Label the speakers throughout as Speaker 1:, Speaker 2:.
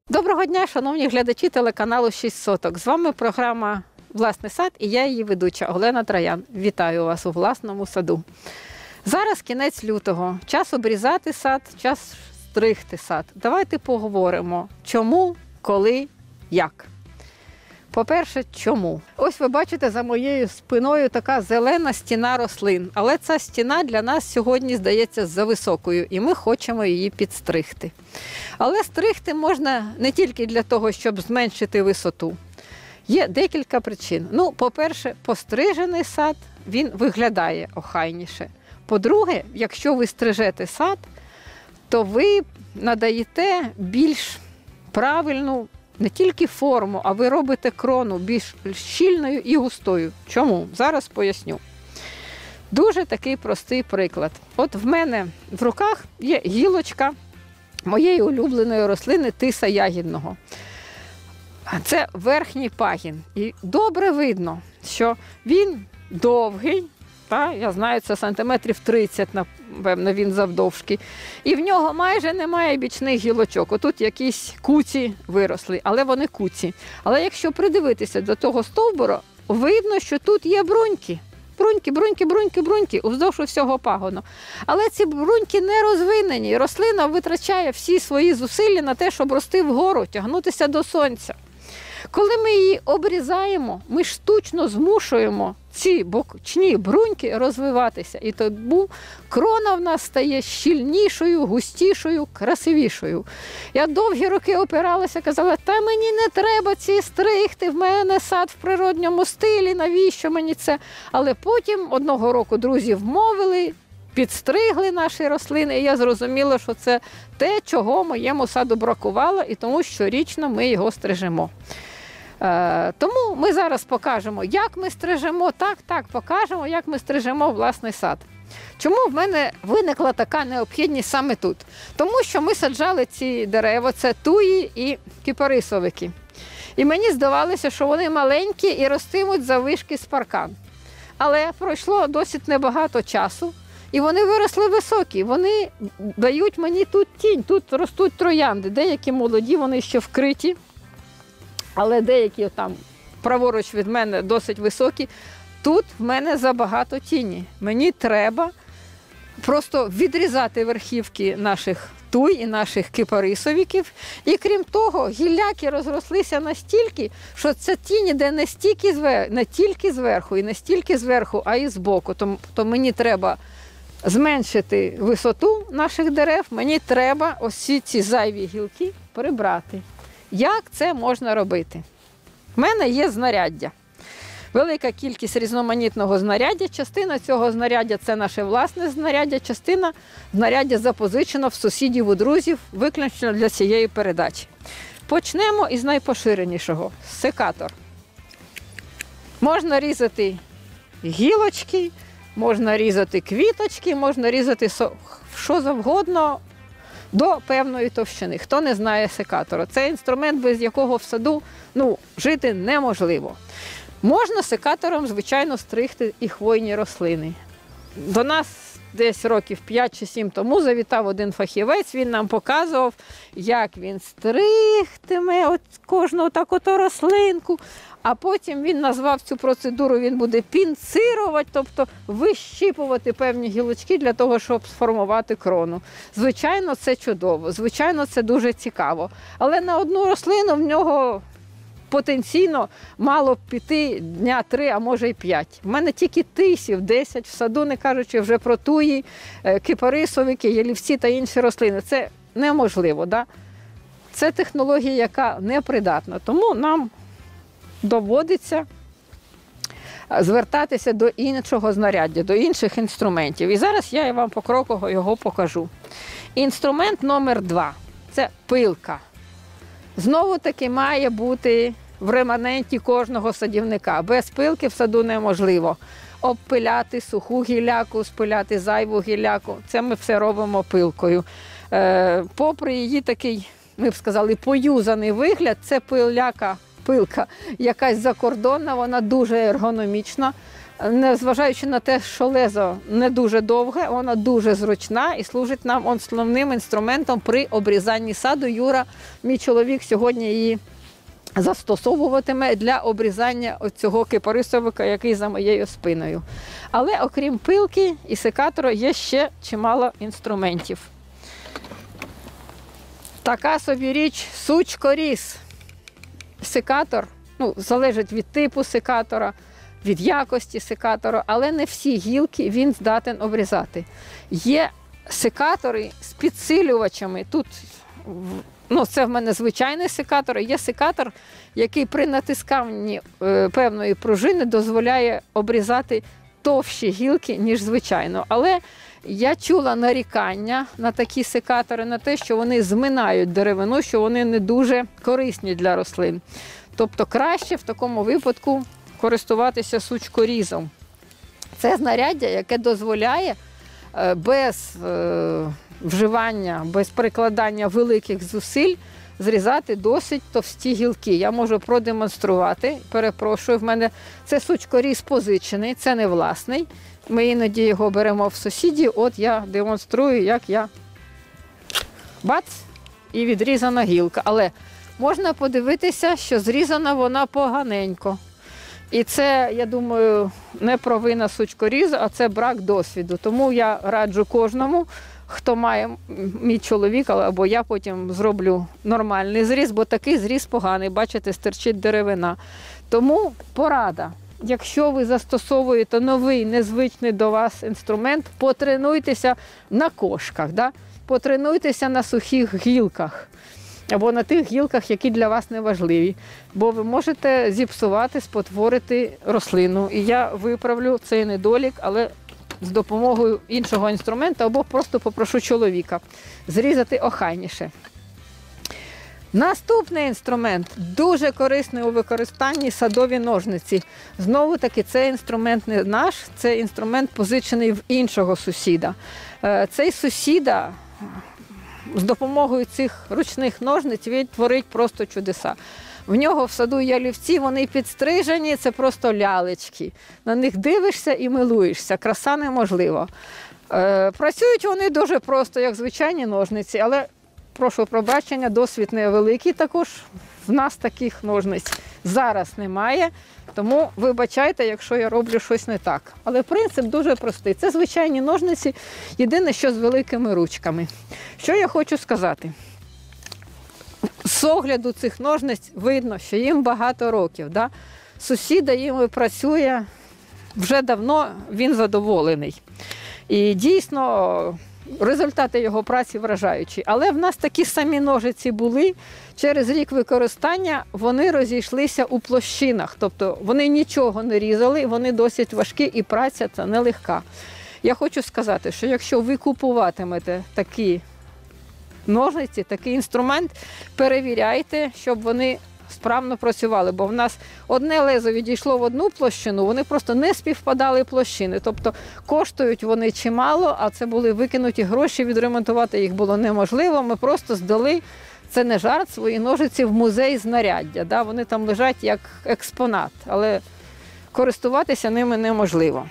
Speaker 1: Доброго дня, шановні глядачі телеканалу «6 соток». З вами програма «Власний сад» і я її ведуча Олена Троян. Вітаю вас у власному саду. Зараз кінець лютого. Час обрізати сад, час стригти сад. Давайте поговоримо, чому, коли, як. По-перше, чому? Ось ви бачите за моєю спиною така зелена стіна рослин. Але ця стіна для нас сьогодні здається зависокою, і ми хочемо її підстригти. Але стригти можна не тільки для того, щоб зменшити висоту. Є декілька причин. По-перше, пострижений сад, він виглядає охайніше. По-друге, якщо ви стрижете сад, то ви надаєте більш правильну не тільки форму, а ви робите крону більш щільною і густою. Чому? Зараз поясню. Дуже такий простий приклад. От в мене в руках є гілочка моєї улюбленої рослини тиса ягідного. Це верхній пагін. І добре видно, що він довгий, я знаю, це сантиметрів 30, напевно, він завдовжки. І в нього майже немає бічних гілочок. Отут якісь куці виросли, але вони куці. Але якщо придивитися до того стовбура, видно, що тут є бруньки. Бруньки, уздовж всього пагону. Але ці бруньки не розвинені. Рослина витрачає всі свої зусилля на те, щоб рости вгору, тягнутися до сонця. Коли ми її обрізаємо, ми штучно змушуємо ці бочні бруньки розвиватися. І тому крона в нас стає щільнішою, густішою, красивішою. Я довгі роки опиралася, казала, та мені не треба ці стригти, в мене сад в природньому стилі, навіщо мені це? Але потім одного року друзі вмовили, підстригли наші рослини, і я зрозуміла, що це те, чого моєму саду бракувало, і тому щорічно ми його стрижемо. Тому ми зараз покажемо, як ми стрижемо, покажемо, як ми стрижемо власний сад. Чому в мене виникла така необхідність саме тут? Тому що ми саджали ці дерева, це туї і кипарисовики. І мені здавалося, що вони маленькі і ростимуть заввишки з паркан. Але пройшло досить небагато часу, і вони виросли високі, вони дають мені тут тінь, тут ростуть троянди, деякі молоді, вони ще вкриті. Але деякі там праворуч від мене досить високі. Тут в мене забагато тіні. Мені треба просто відрізати верхівки наших туй і наших кипарисовиків. І крім того, гілляки розрослися настільки, що ця тінь іде не тільки зверху і не стільки зверху, а й збоку. То мені треба зменшити висоту наших дерев, мені треба ось ці зайві гілки прибрати. Як це можна робити? В мене є знаряддя. Велика кількість різноманітного знаряддя. Частина цього знаряддя – це наше власне знаряддя, частина знаряддя запозичено в сусідів, у друзів, виключно для цієї передачі. Почнемо із найпоширенішого – секатор. Можна різати гілочки, можна різати квіточки, можна різати що завгодно, до певної товщини. Хто не знає секатора? Це інструмент, без якого в саду жити неможливо. Можна секатором, звичайно, стригти і хвойні рослини. До нас десь років 5 чи 7 тому завітав один фахівець, він нам показував, як він стригтиме кожну таку рослинку. А потім він назвав цю процедуру, він буде пінцирувати, тобто вищіпувати певні гілочки для того, щоб сформувати крону. Звичайно, це чудово, звичайно, це дуже цікаво. Але на одну рослину в нього потенційно мало б піти дня 3, а може й 5. В мене тільки тисів 10 в саду, не кажучи вже про туї, кипарисовики, ялівці та інші рослини. Це неможливо, да? Це технологія, яка непридатна. Тому нам доводиться звертатися до іншого знаряддя, до інших інструментів. І зараз я вам покроково його покажу. Інструмент номер 2 – це пилка. Знову-таки має бути в реманенті кожного садівника. Без пилки в саду неможливо. Обпиляти суху гілляку, спиляти зайву гілляку. Це ми все робимо пилкою. Попри її такий, ми б сказали, поюзаний вигляд, це пилка якась закордонна, вона дуже ергономічна. незважаючи на те, що лезо не дуже довге, вона дуже зручна і служить нам основним інструментом при обрізанні саду. Юра, мій чоловік, сьогодні її застосовуватиме для обрізання цього кипарисовика, який за моєю спиною. Але окрім пилки і секатора є ще чимало інструментів. Така собі річ сучкоріз. Секатор, залежить від типу секатора, від якості секатора, але не всі гілки він здатен обрізати. Є секатори з підсилювачами. Тут, це в мене звичайний секатор, є секатор, який при натисканні певної пружини дозволяє обрізати товщі гілки, ніж звичайно. Але я чула нарікання на такі секатори, на те, що вони зминають деревину, що вони не дуже корисні для рослин. Тобто краще в такому випадку користуватися сучкорізом. Це знаряддя, яке дозволяє без вживання, без прикладання великих зусиль зрізати досить товсті гілки. Я можу продемонструвати, перепрошую, в мене це сучкоріз позичений, це не власний. Ми іноді його беремо в сусідів, от я демонструю, як я бац, і відрізана гілка. Але можна подивитися, що зрізана вона поганенько. І це, я думаю, не провина сучкорізу, а це брак досвіду. Тому я раджу кожному, хто має, мій чоловік, або я потім зроблю нормальний зріз, бо такий зріз поганий, бачите, стирчить деревина. Тому порада. Якщо ви застосовуєте новий, незвичний до вас інструмент, потренуйтеся на кошках, потренуйтеся на сухих гілках або на тих гілках, які для вас не важливі. Бо ви можете зіпсувати, спотворити рослину. І я виправлю цей недолік, але з допомогою іншого інструменту, або просто попрошу чоловіка зрізати охайніше. Наступний інструмент дуже корисний у використанні — садові ножниці. Знову-таки, це інструмент не наш, це інструмент позичений в іншого сусіда. Цей сусіда з допомогою цих ручних ножниць він творить просто чудеса. В нього в саду ялівці, вони підстрижені, це просто лялечки. На них дивишся і милуєшся, краса неможлива. Працюють вони дуже просто, як звичайні ножниці, але прошу пробачення, досвід невеликий також. В нас таких ножниць зараз немає, тому вибачайте, якщо я роблю щось не так. Але принцип дуже простий. Це звичайні ножниці, єдине, що з великими ручками. Що я хочу сказати? З огляду цих ножниць видно, що їм багато років. Сусіда їм працює вже давно, він задоволений. І дійсно результати його праці вражаючі. Але в нас такі самі ножиці були. Через рік використання вони розійшлися у площинах. Тобто вони нічого не різали, вони досить важкі і праця це нелегка. Я хочу сказати, що якщо ви купуватимете такі ножниці, такий інструмент, перевіряйте, щоб вони справно працювали, бо в нас одне лезо відійшло в одну площину, вони просто не співпадали площини. Тобто коштують вони чимало, а це були викинуті гроші, відремонтувати їх було неможливо. Ми просто здали, це не жарт, свої ножиці в музей знаряддя. Вони там лежать як експонат, але користуватися ними неможливо.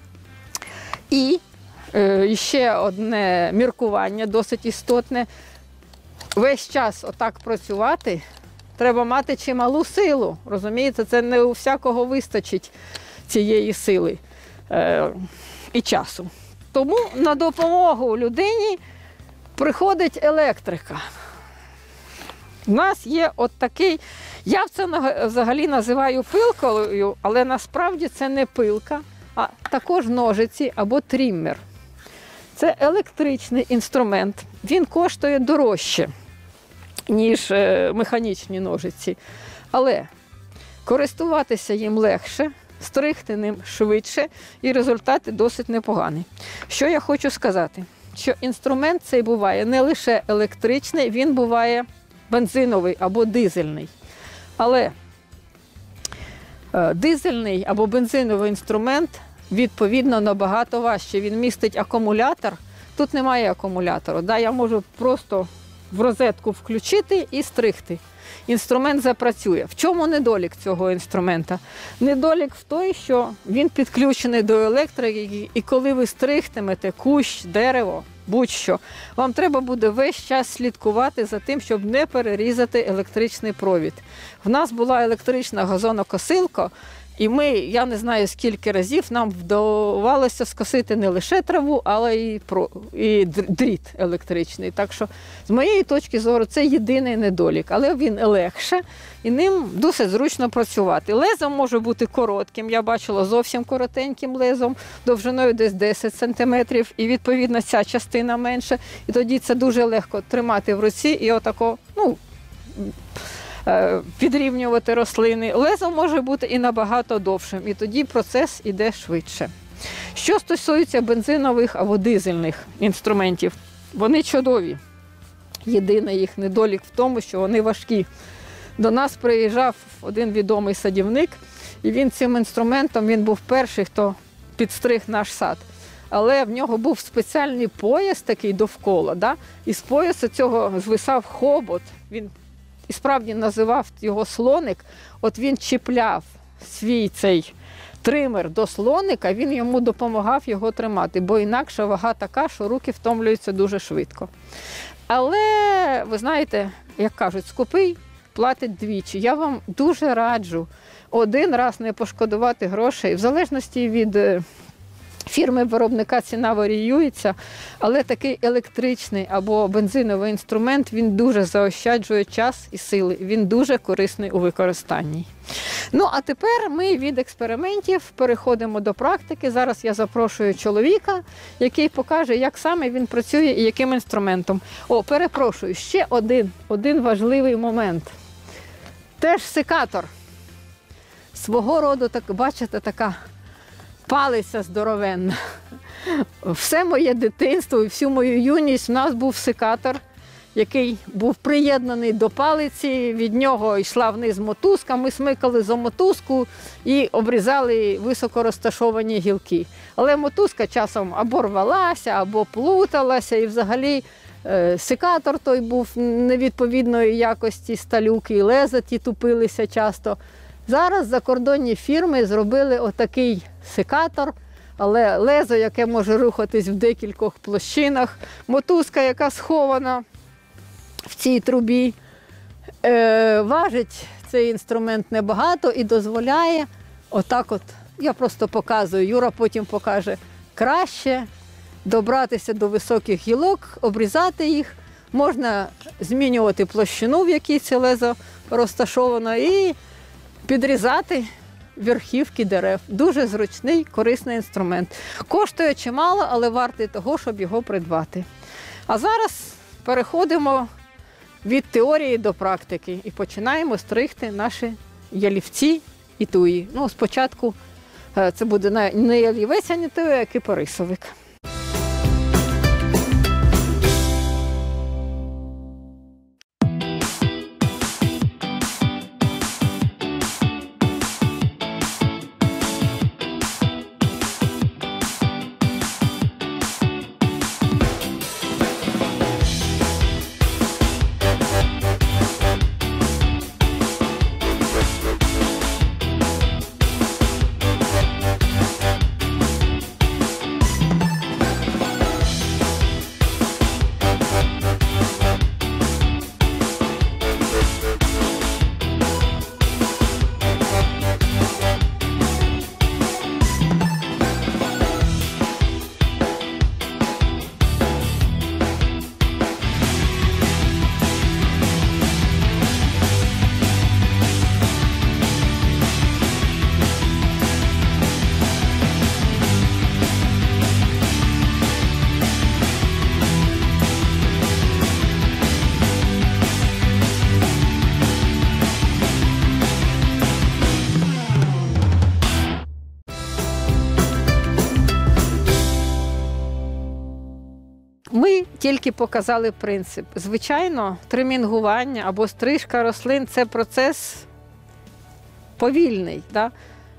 Speaker 1: І ще одне міркування, досить істотне. Весь час отак працювати треба мати чималу силу, розумієте? Це не у всякого вистачить цієї сили і часу. Тому на допомогу людині приходить електрика. У нас є от такий, я це взагалі називаю пилкою, але насправді це не пилка, а також ножиці або тріммер. Це електричний інструмент. Він коштує дорожче, ніж механічні ножиці. Але користуватися їм легше, стригти ним швидше і результати досить непогані. Що я хочу сказати? Що інструмент цей буває не лише електричний, він буває бензиновий або дизельний. Але дизельний або бензиновий інструмент відповідно набагато важче. Він містить акумулятор. Тут немає акумулятору. Я можу просто в розетку включити і стригти. Інструмент запрацює. В чому недолік цього інструмента? Недолік в той, що він підключений до електрики, і коли ви стригтимете кущ, дерево, будь-що, вам треба буде весь час слідкувати за тим, щоб не перерізати електричний провід. В нас була електрична газонокосилка, і я не знаю скільки разів, нам вдавалося скосити не лише траву, але і дріт електричний. Так що, з моєї точки зору, це єдиний недолік. Але він легше, і ним досить зручно працювати. Лезо може бути коротким, я бачила зовсім коротеньким лезом, довжиною десь 10 см, і відповідно ця частина менша. І тоді це дуже легко тримати в руці і отако, підрівнювати рослини. Лезо може бути і набагато довшим, і тоді процес іде швидше. Що стосується бензинових або дизельних інструментів, вони чудові. Єдиний їх недолік в тому, що вони важкі. До нас приїжджав один відомий садівник, і він цим інструментом, він був перший, хто підстриг наш сад. Але в нього був спеціальний пояс такий довкола, да? І з поясу цього звисав хобот. Він і справді називав його слоник. От він чіпляв свій цей тример до слоника, він йому допомагав його тримати, бо інакше вага така, що руки втомлюються дуже швидко. Але, ви знаєте, як кажуть, скупий платить двічі. Я вам дуже раджу один раз не пошкодувати грошей, в залежності від фірми-виробника ціна варіюється, але такий електричний або бензиновий інструмент, він дуже заощаджує час і сили, він дуже корисний у використанні. Ну, а тепер ми від експериментів переходимо до практики. Зараз я запрошую чоловіка, який покаже, як саме він працює і яким інструментом. Перепрошую, ще один важливий момент. Теж секатор. Свого роду, бачите, така палиця здоровенна. Все моє дитинство і всю мою юність в нас був секатор, який був приєднаний до палиці, від нього йшла вниз мотузка, ми смикали за мотузку і обрізали високо розташовані гілки. Але мотузка часом або рвалася, або плуталася, і взагалі секатор той був невідповідної якості, сталюки, і леза ті тупилися часто. Зараз закордонні фірми зробили отакий секатор, але лезо, яке може рухатись в декількох площинах, мотузка, яка схована в цій трубі. Важить цей інструмент небагато і дозволяє отак от, я просто показую, Юра потім покаже, краще добратися до високих гілок, обрізати їх, можна змінювати площину, в якій це лезо розташовано, і підрізати верхівки дерев. Дуже зручний, корисний інструмент. Коштує чимало, але вартий того, щоб його придбати. А зараз переходимо від теорії до практики і починаємо стригти наші ялівці і туї. Спочатку це буде не ялівець, а не туя, а кипарисовик. Ми тільки показали принцип. Звичайно, тримінгування або стрижка рослин – це процес повільний. Да?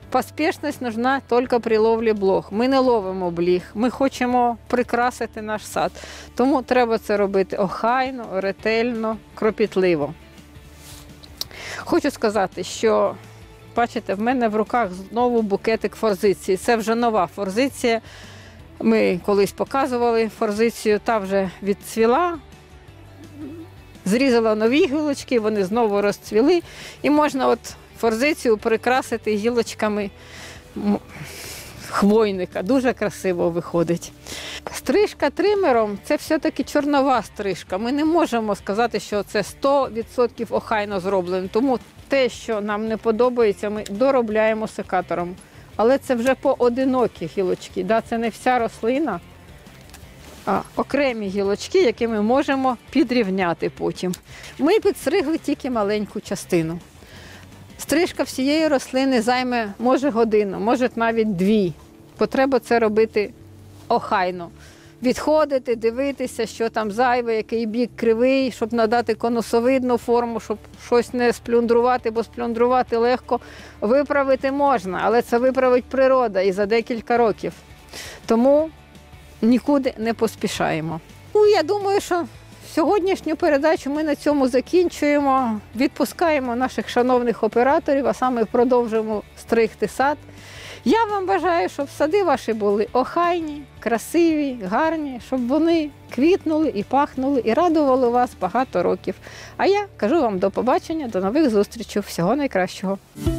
Speaker 1: Поспішність нужна тільки при ловлі блох. Ми не ловимо бліх, ми хочемо прикрасити наш сад. Тому треба це робити охайно, ретельно, кропітливо. Хочу сказати, що, бачите, в мене в руках знову букетик форзиції. Це вже нова форзиція. Ми колись показували форзицію, та вже відцвіла. Зрізала нові гілочки, вони знову розцвіли. І можна от форзицію прикрасити гілочками хвойника. Дуже красиво виходить. Стрижка тримером – це все-таки чорнова стрижка. Ми не можемо сказати, що це 100% охайно зроблено. Тому те, що нам не подобається, ми доробляємо секатором. Але це вже поодинокі гілочки. Це не вся рослина, а окремі гілочки, які ми можемо підрівняти потім. Ми підстригли тільки маленьку частину. Стрижка всієї рослини займе, може, годину, може навіть 2. Потреба це робити охайно. Відходити, дивитися, що там зайве, який бік кривий, щоб надати конусовидну форму, щоб щось не сплюндрувати, бо сплюндрувати легко. Виправити можна, але це виправить природа і за декілька років. Тому нікуди не поспішаємо. Я думаю, що сьогоднішню передачу ми на цьому закінчуємо. Відпускаємо наших шановних операторів, а саме продовжуємо стригти сад. Я вам бажаю, щоб сади ваші були охайні, красиві, гарні, щоб вони квітнули і пахнули, і радували вас багато років. А я кажу вам до побачення, до нових зустрічей. Всього найкращого.